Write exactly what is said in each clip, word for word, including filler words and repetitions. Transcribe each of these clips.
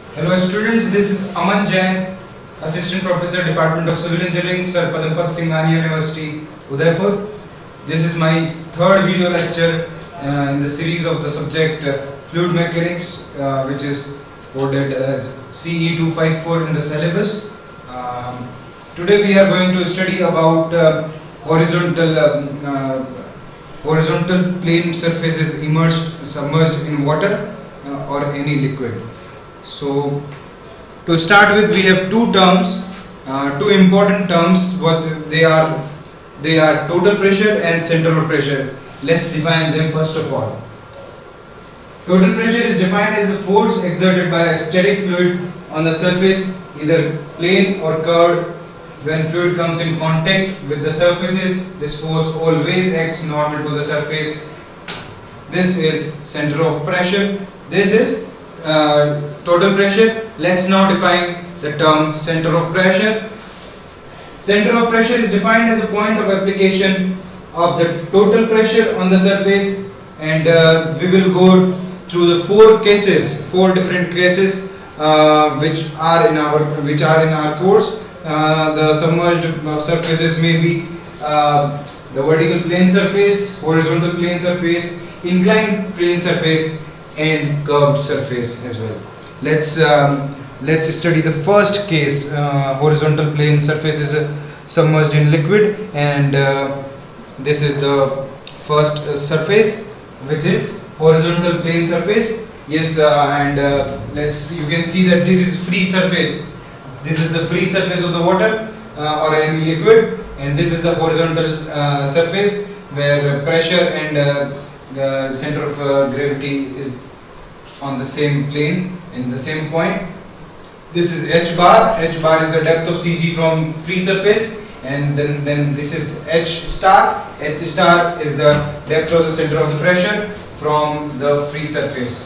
Hello students, this is Aman Jain, Assistant Professor, Department of Civil Engineering, Sir Padampat Singhania University, Udaipur. This is my third video lecture uh, in the series of the subject uh, Fluid Mechanics, uh, which is coded as C E two fifty-four in the syllabus. Um, today we are going to study about uh, horizontal um, uh, horizontal plane surfaces immersed, submerged in water uh, or any liquid. So, to start with, we have two terms, uh, two important terms. What they are, they are total pressure and center of pressure. Let's define them first of all. Total pressure is defined as the force exerted by a static fluid on the surface, either plane or curved. When fluid comes in contact with the surfaces, this force always acts normal to the surface. This is center of pressure. This is uh, total pressure. Let's now define the term center of pressure. Center of pressure is defined as a point of application of the total pressure on the surface, and uh, we will go through the four cases, four different cases uh, which are in our which are in our course. Uh, the submerged surfaces may be uh, the vertical plane surface, horizontal plane surface, inclined plane surface, and curved surface as well. Let's um, let's study the first case. Uh, horizontal plane surface is uh, submerged in liquid, and uh, this is the first uh, surface, which is horizontal plane surface. Yes, uh, and uh, let's you can see that this is free surface. This is the free surface of the water uh, or any liquid, and this is the horizontal uh, surface where pressure and uh, the center of uh, gravity is on the same plane, in the same point. This is h bar. H bar is the depth of C G from free surface, and then then this is h star. H star is the depth of the center of the pressure from the free surface.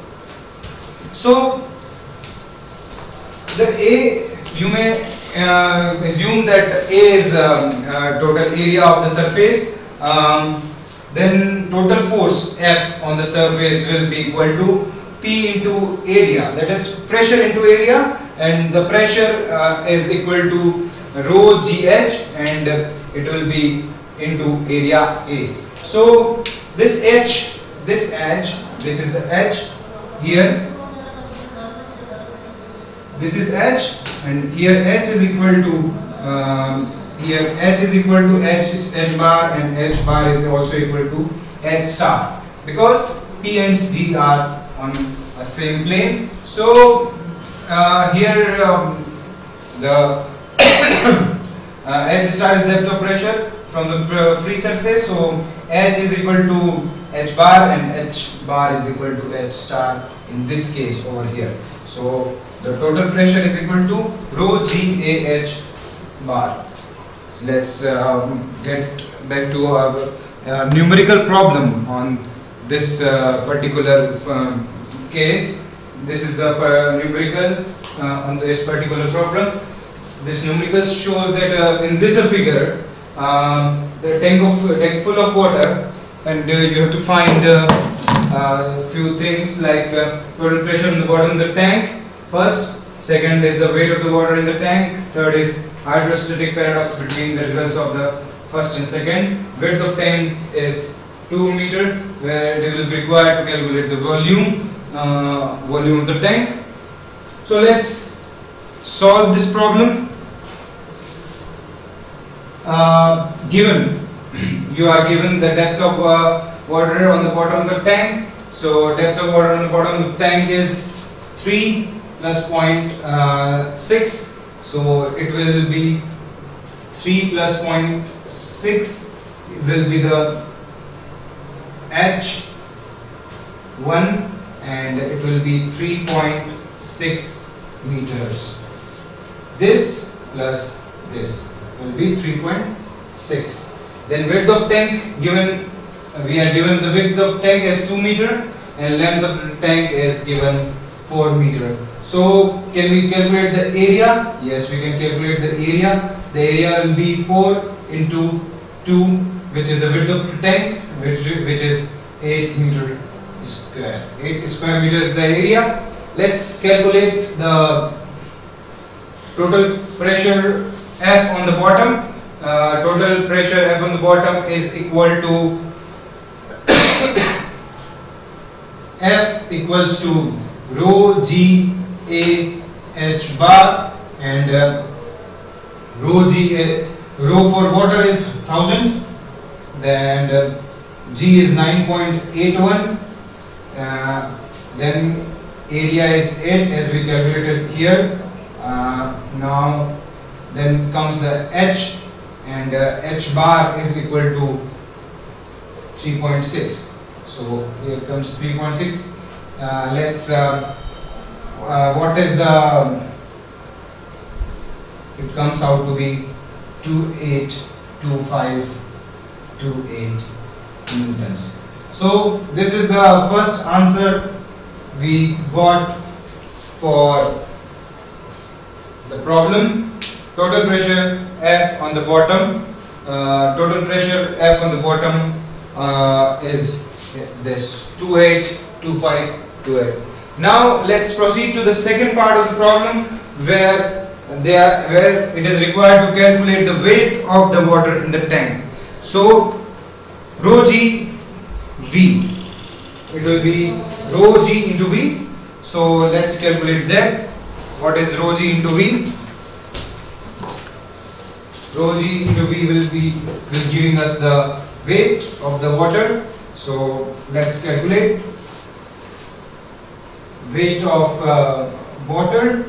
So the A, you may uh, assume that A is um, uh, total area of the surface. Um, then total force F on the surface will be equal to P into area, that is pressure into area, and the pressure uh, is equal to rho G H, and uh, it will be into area A. So this H, this H, this is the H here. This is H, and here H is equal to um, here H is equal to H is H bar, and H bar is also equal to H star, because P and D are on a same plane. So uh, here um, the uh, H star is depth of pressure from the free surface. So H is equal to H bar, and H bar is equal to H star in this case over here. So the total pressure is equal to rho G A H bar. So let's uh, get back to our uh, numerical problem on this uh, particular uh, case. This is the uh, numerical uh, on this particular problem. This numerical shows that uh, in this figure, uh, the tank of tank full of water, and uh, you have to find a uh, uh, few things like uh, total pressure on the bottom of the tank. First, second is the weight of the water in the tank. Third is hydrostatic paradox between the results of the first and second. Width of tank is two meter, where it will be required to calculate the volume, uh, volume of the tank. So let's solve this problem. Uh, given you are given the depth of uh, water on the bottom of the tank. So depth of water on the bottom of the tank is three plus zero point six, so it will be three plus zero point six will be the H one, and it will be three point six meters. This plus this will be three point six. Then width of tank, given uh, we are given the width of tank as two meter, and length of the tank is given four meter. So can we calculate the area? Yes, we can calculate the area. The area will be four into two, which is the width of the tank, which which is eight meter square. eight square meters is the area, let's calculate the total pressure F on the bottom. Uh, total pressure F on the bottom is equal to F equals to rho G A H bar, and uh, rho G A, rho for water is one thousand, then uh, G is nine point eight one, uh, then area is eight as we calculated here. Uh, now then comes the H, and uh, H bar is equal to three point six. So here comes three point six. Uh, let's uh, uh, what is the, it comes out to be two eight two five two eight newtons. So this is the first answer we got for the problem. Total pressure F on the bottom, uh, total pressure F on the bottom uh, is this two eight two five two eight. Now let's proceed to the second part of the problem, where they are, where it is required to calculate the weight of the water in the tank. So rho G V, it will be rho G into V. So let's calculate that. What is rho G into V? Rho G into V will be will giving us the weight of the water. So let's calculate weight of uh, water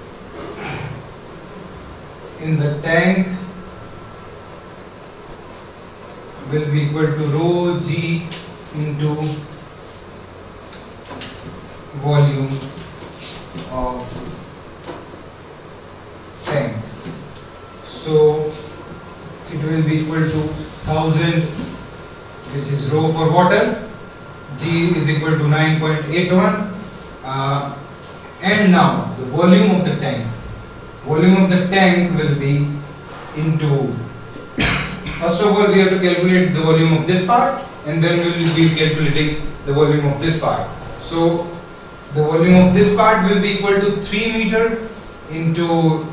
in the tank will be equal to rho G into volume of tank. So it will be equal to one thousand, which is rho for water, G is equal to nine point eight one, uh, and now the volume of the tank. Volume of the tank will be into, first of all we have to calculate the volume of this part, and then we will be calculating the volume of this part. So the volume of this part will be equal to three meter into zero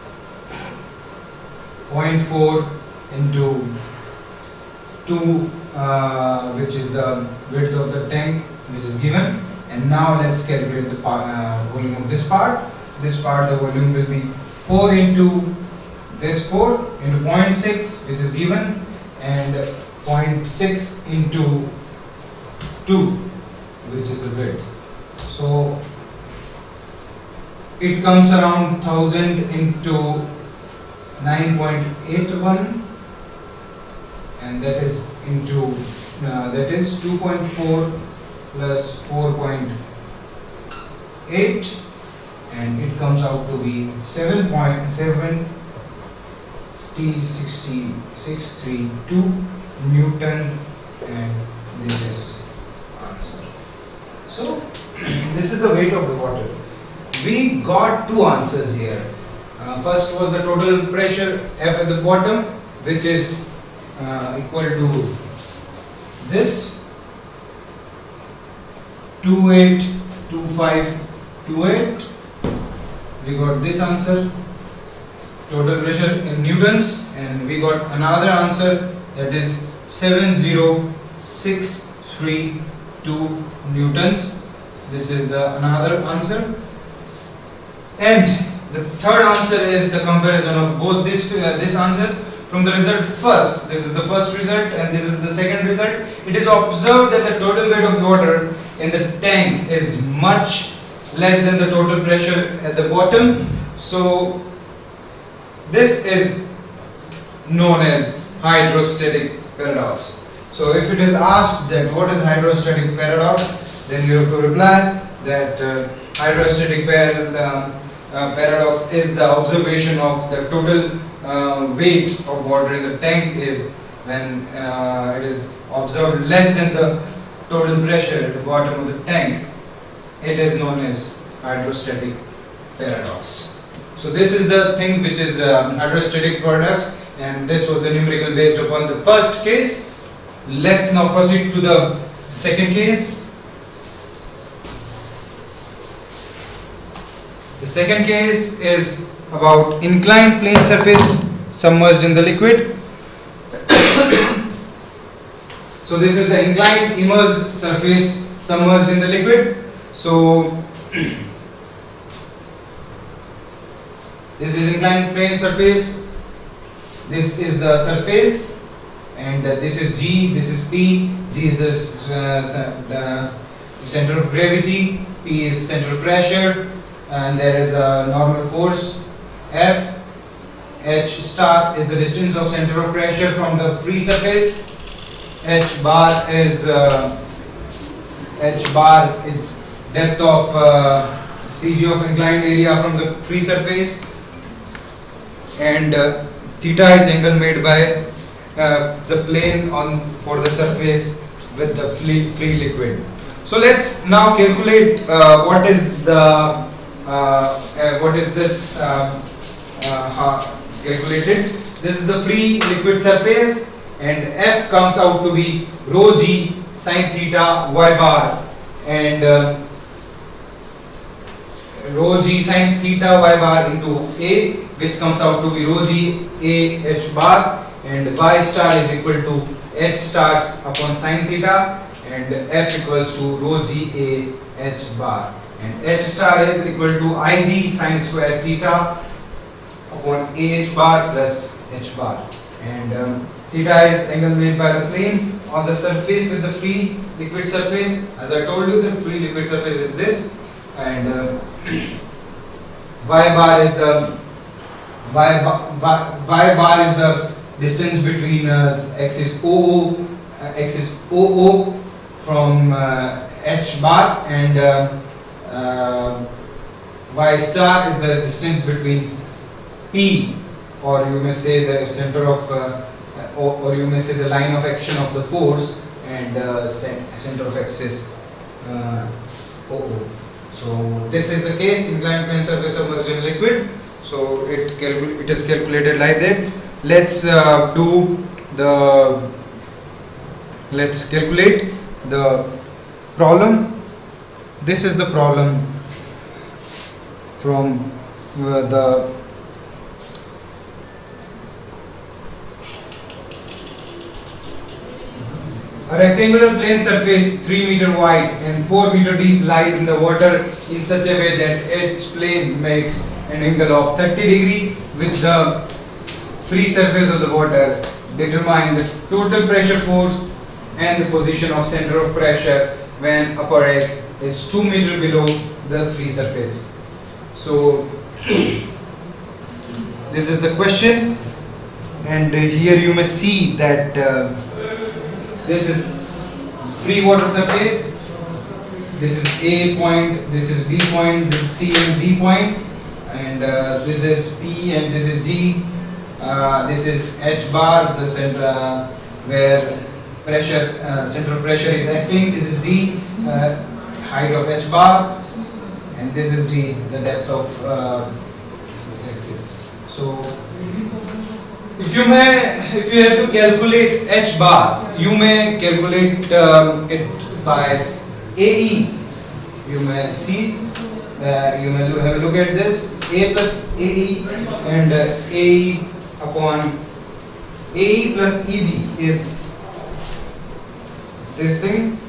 point four into two, uh, which is the width of the tank which is given. And now let's calculate the part, uh, volume of this part. This part, the volume will be four into this four into zero point six, which is given, and zero point six into two, which is the width. So it comes around one thousand into nine point eight one, and that is into uh, that is two point four plus four point eight, and it comes out to be seven point seven T sixty six three two Newton, and this is answer. So this is the weight of the water. We got two answers here. Uh, first was the total pressure F at the bottom, which is uh, equal to this two eight two five two eight. We got this answer, total pressure in newtons, and we got another answer, that is seven zero six three two newtons. This is the another answer. And the third answer is the comparison of both these uh, these answers from the result first. This is the first result and this is the second result. It is observed that the total weight of water in the tank is much less than the total pressure at the bottom. So this is known as hydrostatic paradox. So if it is asked that what is hydrostatic paradox, then you have to reply that uh, hydrostatic par uh, uh, paradox is the observation of the total uh, weight of water in the tank is when uh, it is observed less than the total pressure at the bottom of the tank. It is known as hydrostatic paradox. So this is the thing which is uh, hydrostatic paradox, and this was the numerical based upon the first case. Let's now proceed to the second case. The second case is about inclined plane surface submerged in the liquid. So this is the inclined immersed surface submerged in the liquid. So this is inclined plane surface. This is the surface, and uh, this is G, this is P. G is the uh, uh, center of gravity, P is center of pressure, and there is a normal force F. H star is the distance of center of pressure from the free surface. H bar is uh, H bar is depth of uh, C G of inclined area from the free surface, and uh, theta is angle made by uh, the plane on for the surface with the free, free liquid. So let's now calculate uh, what is the uh, uh, what is this uh, uh, calculated. This is the free liquid surface, and F comes out to be rho g sine theta y bar, and uh, rho g sine theta y bar into A, which comes out to be rho g A h bar, and y star is equal to h stars upon sine theta, and F equals to rho g A h bar, and h star is equal to Ig sine square theta upon A h bar plus h bar, and um, theta is angle made by the plane on the surface with the free liquid surface. As I told you, the free liquid surface is this, and uh, y bar is the y bar, y bar is the distance between uh, x is O O, uh, x is O O from uh, h bar, and uh, uh, y star is the distance between P, or you may say the center of uh, or, or you may say the line of action of the force, and uh, center of axis uh, O O. So this is the case, inclined plane surface submerged in liquid. So it calcul it is calculated like that. Let's uh, do the let's calculate the problem. This is the problem from uh, the a rectangular plane surface three meter wide and four meter deep lies in the water in such a way that its plane makes an angle of thirty degree with the free surface of the water. Determine the total pressure force and the position of center of pressure when upper x is two meter below the free surface. So this is the question, and uh, here you may see that uh, this is free water surface, this is A point, this is B point, this is C and D point, and uh, this is P and this is G, uh, this is H bar, the center uh, where pressure, uh, center of pressure is acting, this is D, uh, height of H bar, and this is D, the depth of uh, this axis. So if you may, if you have to calculate H bar, you may calculate um, it by A E. You may see, uh, you may have a look at this, A plus A E, and uh, A E upon A E plus E B is this thing.